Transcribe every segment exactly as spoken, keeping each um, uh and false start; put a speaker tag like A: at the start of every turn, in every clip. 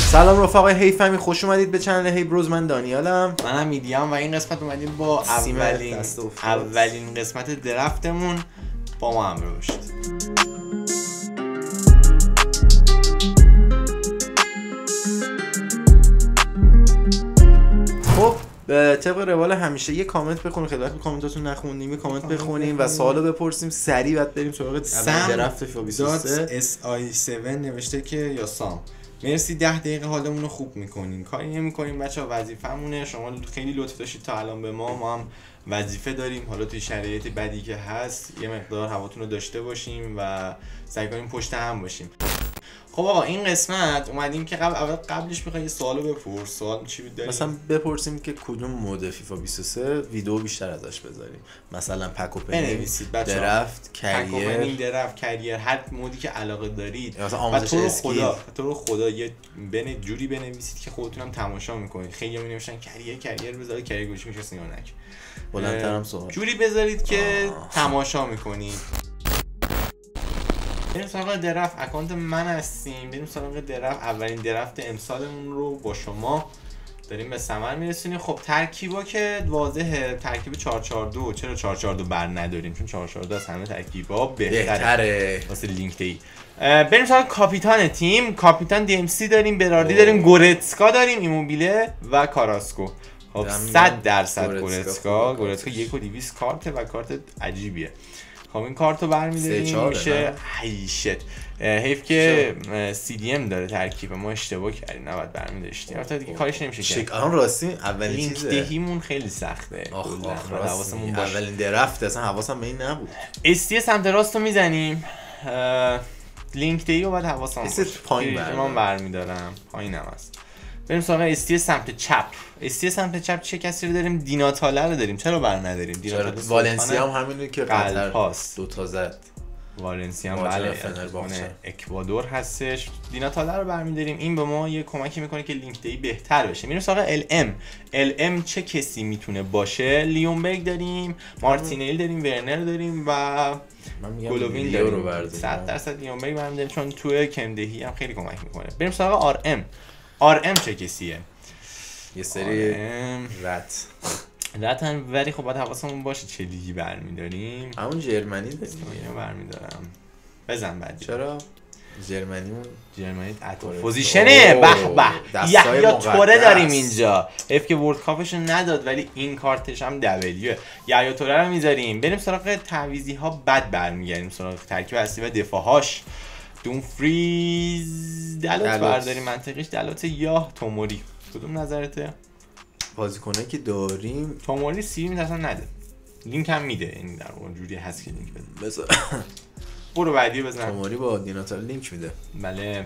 A: سلام رفقای هیفمی، خوش اومدید به چنل هی بروز. من دانیالم،
B: منم میدیام و این قسمت اومدیم با اولین اولین قسمت درفتمون. با ما همراه باشید.
A: خب به طبق روال همیشه یه کامنت بخونیم، خیلی وقت کامنتاتون نخوندیم، یه کامنت بخونیم و سوالو بپرسیم، سریع بعد بریم سراغ درفت فیفا بیست و سه.
B: اس آی هفت نوشته که یا سام مرسی ده دقیقه حالمون رو خوب میکنین، کاری نمیکنیم بچه‌ها، وظیفمونه. شما خیلی لطف داشتید تا الان به ما، ما هم وظیفه داریم. حالا توی شرایط بدی که هست یه مقدار هواتون رو داشته باشیم و سعی کنیم پشت هم باشیم. خب آقا این قسمت اومدیم که قبل اول قبلش میخوای یه سوالو بپرس. سوال چی بود داریم؟
A: مثلا بپرسیم که کدوم مود فیفا بیست و سه ویدیو بیشتر ازش بذاریم، مثلا پک اوپنینگ، درفت، کریر،
B: پک اوپنینگ، درفت، کریر، هر مودی که علاقه دارید.
A: مثلا آموزش اسکیل.
B: خدا تو رو خدا یه بن جوری بنویسید که خودتونم تماشا میکنید. خیلی می نوشتن کریر کریر بذارید، کریر گوش میشه سیانک.
A: بلندترم سوال.
B: جوری بذارید که آه. تماشا میکنید. بریم سراغ درفت. اکانت من هستیم، بریم سراغ درفت. اولین درفت امسالمون رو با شما داریم به ثمر میرسونیم. خب ترکیبا که واضحه، ترکیب چهار چهار دو. چرا چهار چهار دو بر نداریم؟ چون چهار چهار دو از همه ترکیبا بهتره, بهتره. واسه لینک دی. بریم سراغ کاپیتان تیم. کاپیتان دی ام سی داریم، براردی داریم، گورتسکا داریم، ایموبیله و کاراسکو. خب صد درصد گورتسکا. گورتسکا یک و دویست کارت و کارت عجیبیه. خب این کارتو برمی‌داریم میشه هیشت. حیف که سی دی ام داره ترکیب، ما اشتباه کردیم، نباید برمی‌داشتیم. البته دیگه کارش نمیشه کرد.
A: الان راستی اولین چیزه
B: لینک دهیمون خیلی سخته.
A: آخ آخ حواسمون باشه. اولین درفت اصلا حواسم به این نبود.
B: استی سمت راستو میزنیم. لینک دهی رو بعد حواسم باشه.
A: پایین
B: من برمی‌دارم. پایینم هست. بریم سراغ استی سمت چپ. استی سمت چپ چه کسی رو داریم؟ دیناتاله رو داریم. چرا بر نداریم؟
A: دیناتاله والنسیا هم همینه که قطر دو تا زد.
B: والنسیا هم بله اکوادور هستش. دیناتاله رو برمی‌داریم. این به ما یه کمکی میکنه که لینک دی بهتر بشه. میریم سراغ ال ام. ال ام چه کسی میتونه باشه؟ لیونبرگ داریم، مارتینلی داریم، ورنر داریم و گلووین داریم. صد درصد لیونبرگ برمی‌داریم چون توی کمدهی هم خیلی کمک میکنه. بریم سراغ آر ام. آر ام چه کسیه؟
A: یه سری رت
B: رتن، ولی خب باید حواسمون باشه چه لیگی برمیداریم.
A: همون جرمنی داریم.
B: اینو برمیدارم. بزن بعدی.
A: چرا؟ جرمنیمون
B: جرمنی اتو پوزیشنه. به به. یحیی توره داریم اینجا. اف که ورلد کاپش نداد ولی این کارتش هم دبلیوه. یحیی توره رو میذاریم. بریم سراغ تعویضی ها، بعد برمیگردیم سراغ ترکیب اصلی و دفاعهاش. دون فریز دلات برداریم، منطقیش دلات یا توموری. کدوم نظرته؟
A: بازیکنه که داریم
B: توموری سی میترسن نده، لینک هم میده، این در اونجوری هست که لینک بده.
A: بذار
B: برو بعدی بزن.
A: توموری با دیناتال لینک میده.
B: بله.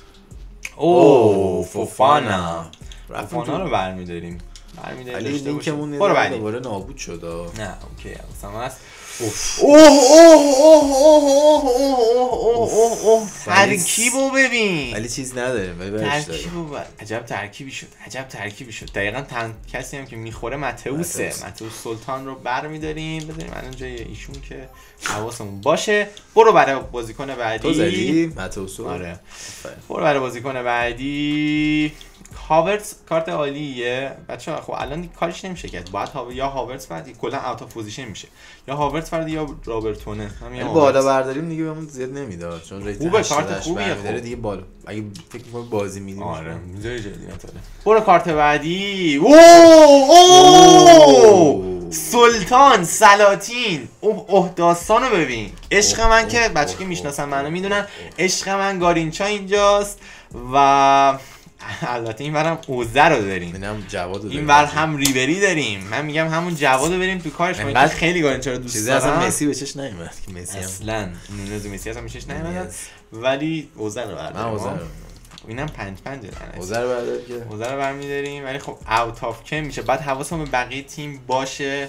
B: اوه فوفانا. فوفانا رو برمیداریم. برمیداریم.
A: علی لینکمون برو بعدی. دوباره نابود شد.
B: نه اوکی اصلا هست. اوه اوه اوه اوه اوه اوه اوه اوه ترکیبو ببین.
A: ولی چیز نداریم ولی
B: ترکیبو ببین. عجب ترکیبی شد. عجب ترکیبی شد. دقیقاً تن کسی هم که میخوره متئوسه. متئوس سلطان رو برمی‌داریم. بذاریم الان جای ایشون که حواسمون باشه. برو برای بازیکن بعدی.
A: تو زدی متئوس.
B: آره. برو برای بازیکن بعدی. هاورتس کارت عالیه بچه‌ها. خب الان کارش نمیشه کرد، باید ها... یا هاورتس بعد کلا اوت اف پوزیشن میشه، یا هاورتس فرد یا رابرتونه. همین
A: بالا برداریم دیگه بهمون زیاد نمیداد چون ریت
B: خوبه، کارت خوبیه.
A: خوب دیگه بالا اگه فکر می‌کنم بازی میدیم.
B: آره میذاری جدی نتاله. برو کارت بعدی. اوه اوه سلطان سلاطین. اوه اوه داستانو ببین. عشق من که بچه‌ها که میشناسن منو میدونن، عشق من گارینچا اینجاست و البته این برم اوزه رو داریم،
A: اینم جواد
B: این بر هم ریبری داریم. من میگم همون جواد رو بریم تو کارش. من خیلی گارینچا رو دوست دارم.
A: چیزی اصلا مسی بهش نیومد که مسی هم
B: اصلا نونز مسی اصلا بهش نیومد ولی اوزه رو برداریم.
A: من اوزه رو
B: اینم پنج پنج
A: اوزه رو برداریم که
B: اوزه رو برمی‌داریم ولی خب اوت آف کم میشه. بعد حواسمون به بقیه تیم باشه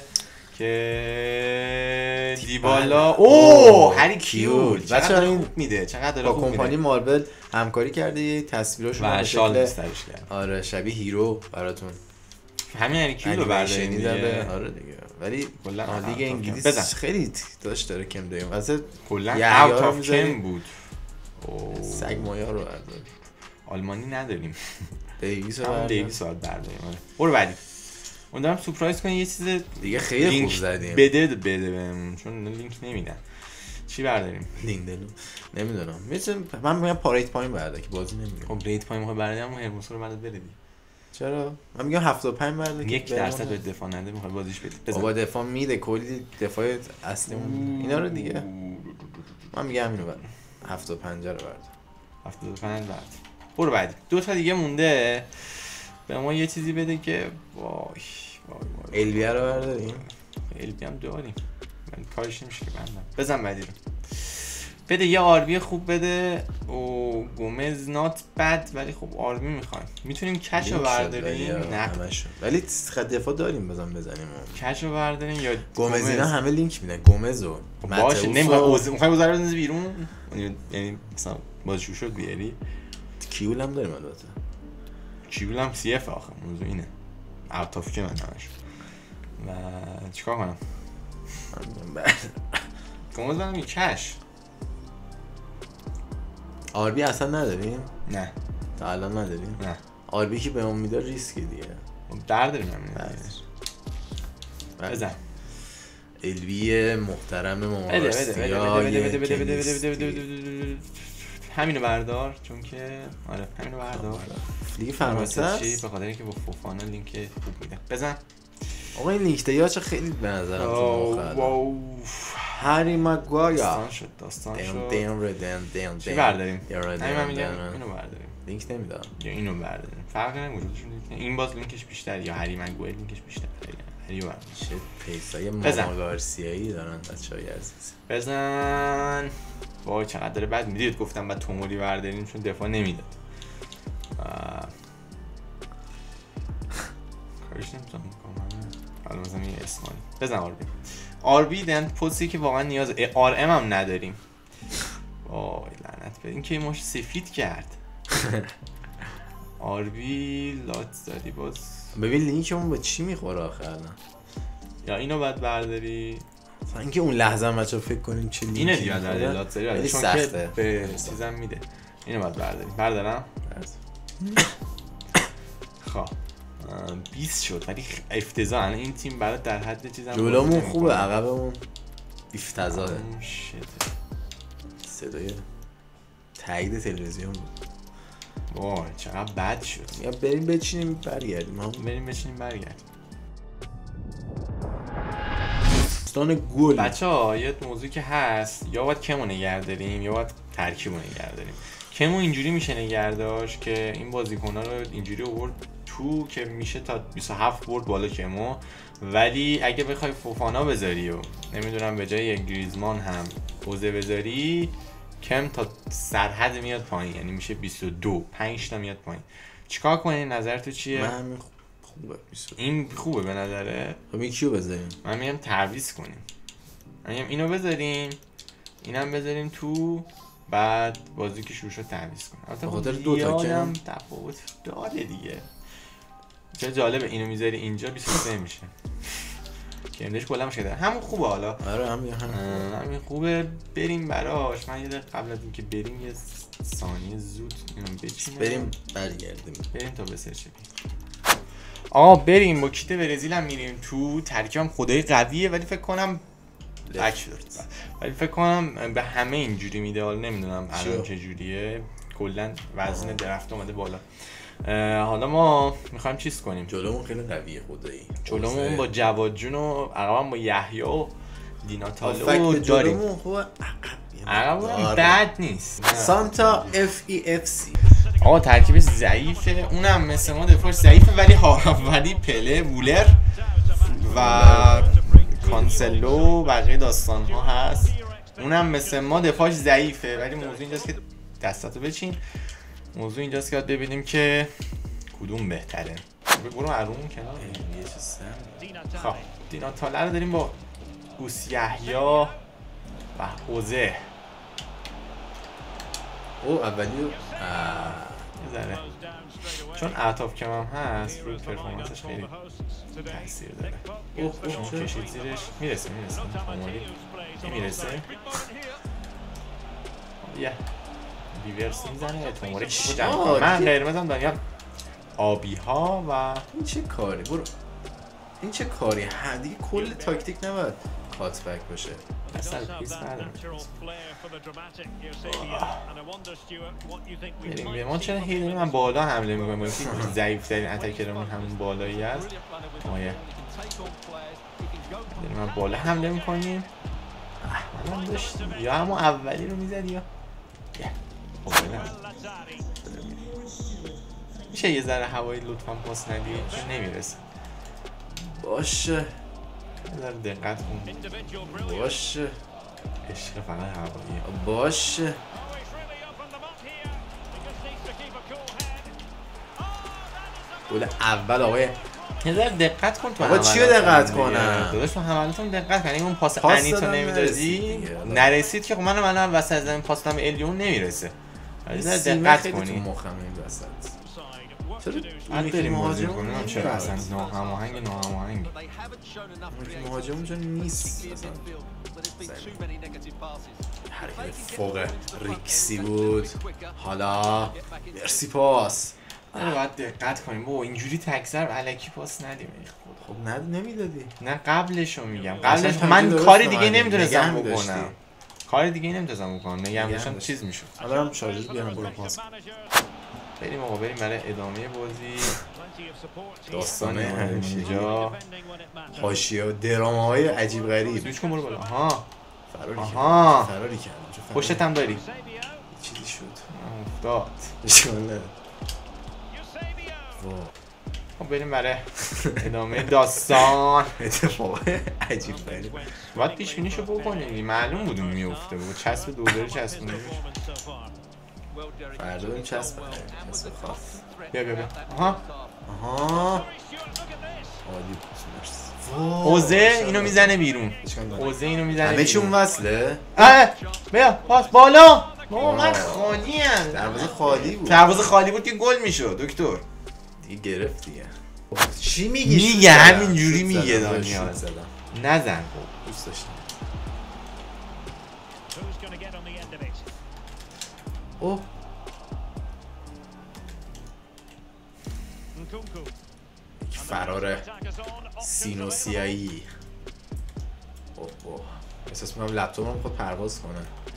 B: که دیبالا اوه هری کیول چقدر خوب میده، چقدر خوب میده.
A: با کمپانی ماربل همکاری کرده، یه تصویراشو
B: به شکل استرش کرد.
A: آره شبیه هیرو براتون.
B: همین هری کیول رو برداریم دیگه.
A: آره دیگه ولی کلا لیگ انگلیس خیلی داشت داره کم داریم. واسه
B: کلا اوت آف کم بود.
A: سگ مایا رو برداریم.
B: آلمانی نداریم.
A: دیویس رو
B: هم دیویس رو برداریم. برو بعدی. اون دارم سورپرایز کنی یه چیز
A: دیگه خیلی خوب زدیم.
B: بده بده بهمون چون لینک نمیدن. چی برداریم؟
A: لینک دلو نمیدونم. مثلا من میگم پاریت پایین برده که بازی نمیگم.
B: خب ریت پایین میخوای برداریم اما هرموس رو بعد بده.
A: چرا؟ من میگم هفتاد و پنج برده
B: یک درصد به دفاع نده میخوای بازیش بدی.
A: بابا دفاع میده کلی دفاع اصلیمون اینا رو دیگه. من میگم اینو برد. هفتاد و پنج رو برد.
B: هفتاد و پنج برد. برو بعدی. دو تا دیگه مونده. به ما یه چیزی بده که وای وای وای.
A: البی رو برداریم.
B: البی هم داریم. من کارش نمیشه که بندم. بزن بعدی رو. بده یه آربی خوب بده. او گومز نات بد ولی خب آربی میخوایم. میتونیم کش رو برداریم. نه
A: ولی دفاع داریم بزن بزنیم.
B: کش رو برداریم یا
A: گومز اینا همه لینک میدن. گومز و
B: باشه نمیخوای میخوای گذار بزنی بیرون. یعنی مثلا بازیشو شد بیاری.
A: کیول هم داریم البته.
B: کیول هم سی اف آخه موضوع اینه. اوت اف که من همش. و چیکار کنم؟ گومز بدم یه کش. آربی
A: اصلا نداریم؟
B: نه
A: تا الان نداریم؟
B: نه
A: آربی که به اون میدار ریسکی دیگه
B: در داریم همین بزن
A: الوی محترم
B: ممارستیا همینو بردار چون که آره همینو بردار
A: لیگ فرانسه
B: به خاطر اینکه با فوفانا لینک خوب میده بزن
A: آقا این لینک دیاچه خیلی به نظرم تو هری مگوایر
B: داستان شد داستان شد
A: دین ردن دین
B: چی برداریم؟ همین من میگم اینو برداریم
A: لینک نمیدم
B: یا اینو برداریم فرقی نمیکنه این باز لینکش بیشتر یا هری مگوایر لینکش بیشتر هری برداریم
A: چه پیسای ماما گارسیایی دارن بچهای عزیز
B: بزن وای چقدر داره بعد میدید گفتم بعد توموری برداریم چون دفاع نمیداد کارش نمیتونم بکنم حالا مثلا یه اسمانی بزن آربی آربی دن پوزی که واقعا نیاز آر ام هم نداریم وای لعنت به این که ماش سفید کرد آربی لات زدی باز
A: ببین لینکمون به چی میخوره آخه الان
B: یا اینو بعد برداری
A: مثلا اینکه اون لحظه هم بچه‌ها فکر کنیم چه لینکی
B: اینه دیگه در لات زدی چون که به چیزام میده اینو بعد برداری بردارم خب بیست شد ولی افتضاح الان این تیم برات در حد چیزام
A: جلومون خوبه عقبمون افتضاحه
B: شت
A: صدای تایید تلویزیون بود
B: وای چقدر بد شد
A: یا بریم بچینیم برگردیم ها
B: بریم بچینیم برگردیم
A: داستان گل
B: بچه‌ها یه موضوعی که هست یا باید کمو نگه داریم یا باید ترکیبو نگه داریم کمو اینجوری میشه نگه داشت که این بازیکن‌ها رو اینجوری آورد تو که میشه تا بیست و هفت برد بالا کمو ولی اگه بخوای فوفانا بذاری و نمیدونم به جای گریزمان هم اوزه بذاری کم تا سرحد میاد پایین یعنی میشه بیست و دو پنج تا میاد پایین چیکار کنی نظر تو چیه
A: من خوبه بیست و دو
B: این خوبه به نظره
A: خب این کیو بذاریم
B: من میگم تعویض کنیم من میگم اینو بذاریم اینم بذاریم تو بعد بازی که شروع شد تعویض کنیم البته
A: خاطر دو تا کم
B: تفاوت داره دیگه چه جالبه اینو میذاری اینجا بیست و سه میشه که امدش کلا میشه ده همون خوبه حالا
A: آره همین
B: همین خوبه بریم براش من یه قبل از اینکه بریم یه ثانیه زود اینو بچینم
A: بریم برگردیم
B: بریم تا بسرچ آقا بریم با کیت برزیل هم میریم تو ترکیبم خدای قویه ولی فکر کنم بک شد ولی فکر کنم به همه اینجوری میده حالا نمیدونم الان چه جوریه کلا وزن درفت اومده بالا حالا ما میخوایم چیز کنیم
A: جلومون خیلی قویه خدایی
B: جلومون با جواد جون و عقبم با یحیی و دیناتالو داریم
A: جلومون خوبه
B: عقبم بد نیست
A: سانتا اف ای اف سی
B: آقا ترکیبش ضعیفه اونم مثل ما دفاعش ضعیفه ولی ها ولی پله وولر و کانسلو بقیه داستان ها هست اونم مثل ما دفاعش ضعیفه ولی موضوع اینجاست که دستاتو بچین موضوع اینجاست که باید ببینیم که کدوم بهتره برو عروم کنار
A: یه چیز
B: خب دیناتاله رو داریم با اوس یحیی و اوزه
A: او اولی
B: ذره چون اعطاف کم هم هست روی پرفورمنسش خیلی تاثیر داره اوه چون کشید زیرش میرسه میرسه امالی میرسه یه ریورس میزنه توموره کیپو جمع. من قرمزم دانیال آبی ها و
A: این چه کاری برو این چه کاری هدی کل تاکتیک نباید کات بک باشه
B: اصلا پیس ندارم. بریم ما چرا هی داریم من بالا حمله میکنیم با اینکه ضعیف ترین اتکرمون همون بالایی است. مایه داریم من بالا حمله میکنیم. احمد داشتیم یا همون اولی رو میزد یا میشه یه ذره هوایی لطفا پاس ندی چون نمیرسه.
A: باشه
B: یه ذره دقت کن.
A: باشه
B: عشق فقط هواییه.
A: باشه گل اول آقای
B: یه ذره دقت کن تو.
A: آقا چی رو دقت کنم؟
B: داداش تو حملاتون دقت کن. اون پاس انیتو نمیدادی نرسید که خب من من وسط زمین پاس دادم الیون نمیرسه. یه ذره دقت کنی.
A: تو مخم این وسط
B: چرا الان بریم بازی کنیم هم چرا اصلا ناهماهنگ ناهماهنگ
A: مهاجم اونجا نیست حرکت فوق ریکسی بود. حالا مرسی پاس
B: آره باید دقت کنیم بابا اینجوری تکسر الکی پاس ندیم.
A: خب ند نمیدادی
B: نه قبلشو میگم قبلش من کاری دیگه نمیتونستم بکنم کاری دیگه نمیتونستم بکنم نگم داشتم چیز میشد.
A: حالا هم شارژ بیارم برو پاس
B: بریم آقا بریم برای ادامه بازی.
A: داستانه
B: اینجا
A: حاشیه و دراماهای عجیب غریب.
B: سویچ کن برو بالا. آها
A: فراری
B: آها
A: کردم فراری کردم
B: پشتت هم داری
A: چیزی شد
B: افتاد.
A: اشکال
B: خب بریم برای ادامه داستان.
A: اتفاق عجیب غریب
B: باید پیش بینیشو بکنیم. معلوم بود اون میفته بود. چسب دوزاری چسبونده میشه.
A: فردا بریم چسب چسب خاص.
B: بیا بیا بیا. آها
A: آها عالی بود.
B: اوزه اینو میزنه بیرون. اوزه اینو میزنه
A: همه چی اون وصله.
B: اه بیا پاس بالا. بابا من خالی ام.
A: دروازه خالی بود.
B: دروازه خالی بود که گل میشد دکتر.
A: دیگه گرفت دیگه. چی میگی؟
B: میگه همینجوری میگه دانیال. نزن خب
A: دوست داشتم. اوه فرار سینوسیایی. اوه اوه احساس میکنم لپتاپم خود پرواز کنه.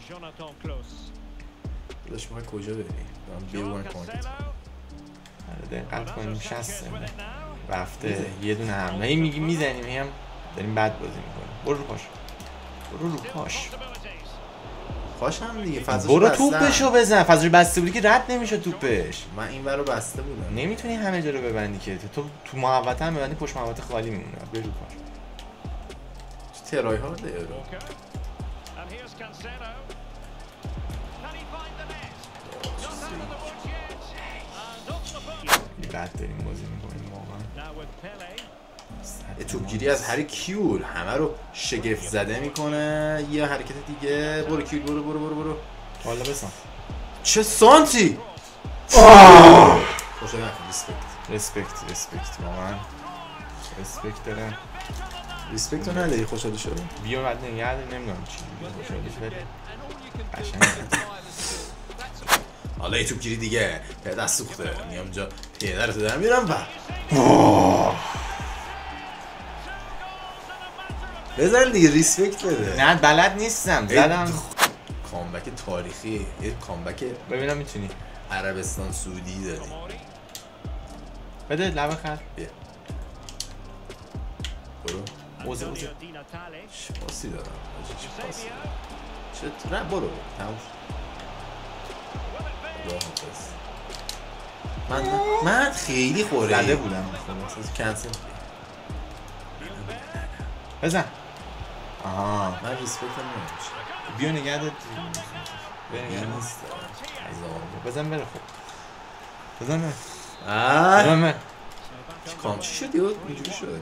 A: داداش میخوای کجا بری؟ دارم بیرون کنید.
B: دقت کنیم شسته رفته یه دونه حمله هی میگی میزنیم هم داریم بد بازی میکنیم. برو رو پاش برو رو پاش
A: پاش هم دیگه فضاشو
B: برو توپشو بزن. فضاشو بسته بودی که رد نمیشد توپش.
A: من این ور رو بسته بودم.
B: نمیتونی همه جا رو ببندی که تو تو محوطه هم ببندی پشت محوطه خالی میمونه. برو رو پاش
A: چه ترای هارده رو
B: بد داریم بازی میکنیم واقعا.
A: توپگیری از هری کیول همه رو شگفت زده میکنه. یه حرکت دیگه برو کیول برو برو برو برو
B: والا بسان
A: چه سانتی. خوشا نکن ریسپکت
B: ریسپکت ریسپکت واقعا ریسپکت دارم.
A: ریسپکت رو نداری خوشحالی شدی؟
B: بیا بعد نگه نمیدونم چی خوشحالی شدی قشنگ.
A: حالا یه توپگیری دیگه دست سوخته میام جا پیدرتو دارم میرم و بزن دیگه ریسپکت بده.
B: نه بلد نیستم زدم.
A: کامبک تاریخی یه کامبک
B: ببینم میتونی
A: عربستان سعودی داری.
B: بده لبه خر
A: بیا برو
B: اوزه اوزه
A: چه پاسی دارم چه پاسی چه نه برو تموم من من خیلی خوره
B: زده بودم
A: کنسل
B: بزن. آها
A: من ریسپکت هم نمیشه.
B: بیا نگه داد
A: بیا نیست
B: بزن بره خوب بزن بره
A: بزن
B: بره.
A: کام چی شد یاد اینجوری شد.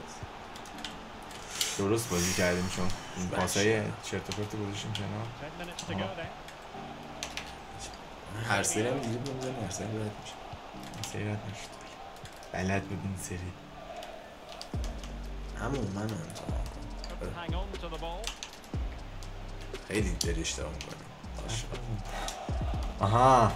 B: درست بازی کردیم چون این پاسای چرت و پرت گذاشتیم کنار.
A: هر سری هم دیگه بمیزنی هر سری رد میشه.
B: این سری رد نشد بلد بود این سری
A: همون من امتحان خیلی داری اشتباه میکنی.
B: آها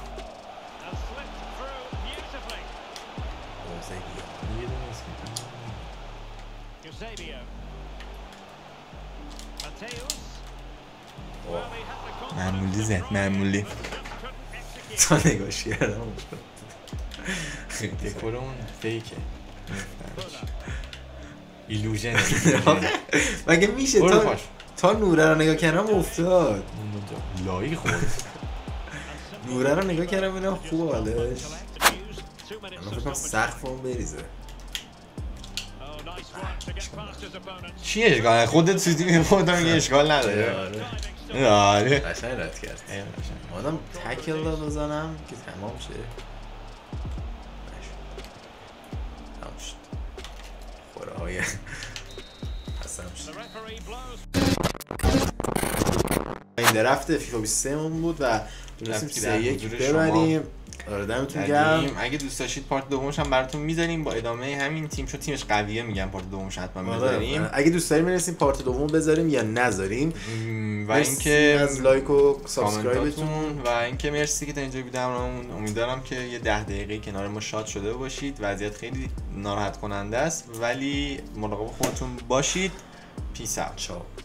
B: معمولی زد معمولی
A: تا نگاش کردم
B: دکور اون فیکه ایلوژن
A: مگه میشه تا تا نوره رو نگاه کردم افتاد
B: لایی خورد
A: نوره رو نگاه کردم اینم خوب حالش من فکر کنم سقف اون بریزه
B: چی اشکال خودت سوزی می خودم یه اشکال نداره آره
A: قشنگ رد کرد آدم تکل داد بزنم که تمام شه تمام شد خوره های حسن شد این درفت فیفا بیست و سه مون بود و دونستیم سه یک ببریم. آره دمتون گرم.
B: اگه دوست داشتید پارت دومش هم براتون میذاریم با ادامه همین تیم، چون تیمش قویه میگم پارت دومش حتما بذاریم.
A: اگه دوست داریم برسیم پارت دوم بذاریم یا نذاریم
B: و اینکه
A: از لایک و سابسکرایبتون
B: و اینکه مرسی که تا اینجا دیدم. امیدوارم که یه ده دقیقه کنار ما شاد شده باشید. وضعیت خیلی ناراحت کننده است ولی مراقب خودتون باشید. پیس اوت.